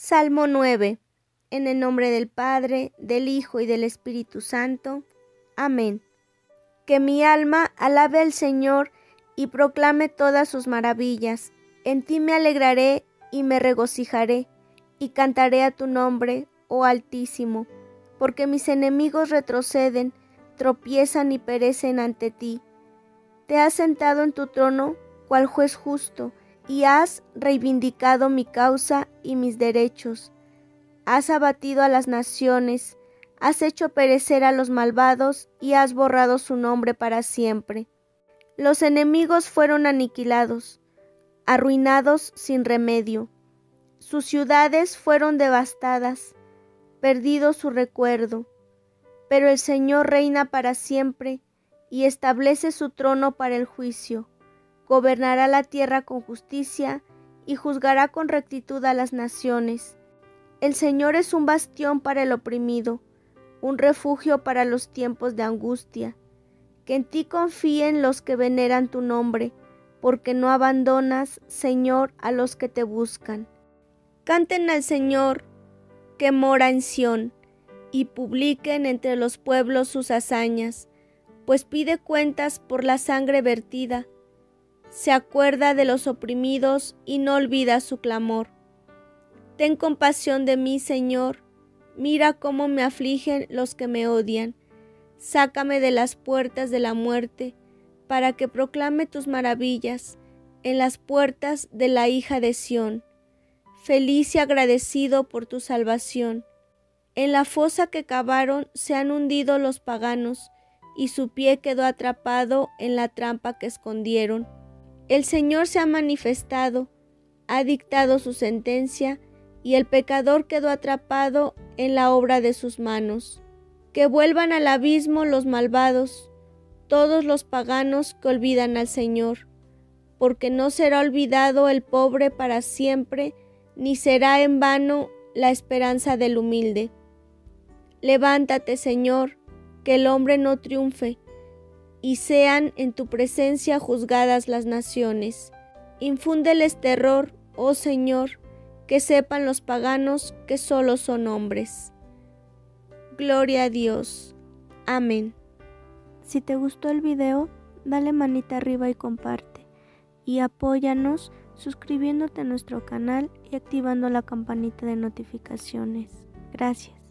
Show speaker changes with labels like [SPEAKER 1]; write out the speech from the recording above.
[SPEAKER 1] Salmo 9. En el nombre del Padre, del Hijo y del Espíritu Santo. Amén. Que mi alma alabe al Señor y proclame todas sus maravillas. En ti me alegraré y me regocijaré, y cantaré a tu nombre, oh Altísimo, porque mis enemigos retroceden, tropiezan y perecen ante ti. Te has sentado en tu trono, cual juez justo, y has reivindicado mi causa y mis derechos. Has abatido a las naciones, has hecho perecer a los malvados y has borrado su nombre para siempre. Los enemigos fueron aniquilados, arruinados sin remedio. Sus ciudades fueron devastadas, perdido su recuerdo. Pero el Señor reina para siempre y establece su trono para el juicio. Gobernará la tierra con justicia y juzgará con rectitud a las naciones. El Señor es un bastión para el oprimido, un refugio para los tiempos de angustia. Que en ti confíen los que veneran tu nombre, porque no abandonas, Señor, a los que te buscan. Canten al Señor, que mora en Sión, y publiquen entre los pueblos sus hazañas, pues pide cuentas por la sangre vertida. Se acuerda de los oprimidos y no olvida su clamor. Ten compasión de mí, Señor, mira cómo me afligen los que me odian. Sácame de las puertas de la muerte, para que proclame tus maravillas en las puertas de la hija de Sión. Feliz y agradecido por tu salvación. En la fosa que cavaron se han hundido los paganos, y su pie quedó atrapado en la trampa que escondieron. El Señor se ha manifestado, ha dictado su sentencia, y el pecador quedó atrapado en la obra de sus manos. Que vuelvan al abismo los malvados, todos los paganos que olvidan al Señor, porque no será olvidado el pobre para siempre, ni será en vano la esperanza del humilde. Levántate, Señor, que el hombre no triunfe, y sean en tu presencia juzgadas las naciones. Infúndeles terror, oh Señor, que sepan los paganos que solo son hombres. Gloria a Dios. Amén. Si te gustó el video, dale manita arriba y comparte. Y apóyanos suscribiéndote a nuestro canal y activando la campanita de notificaciones. Gracias.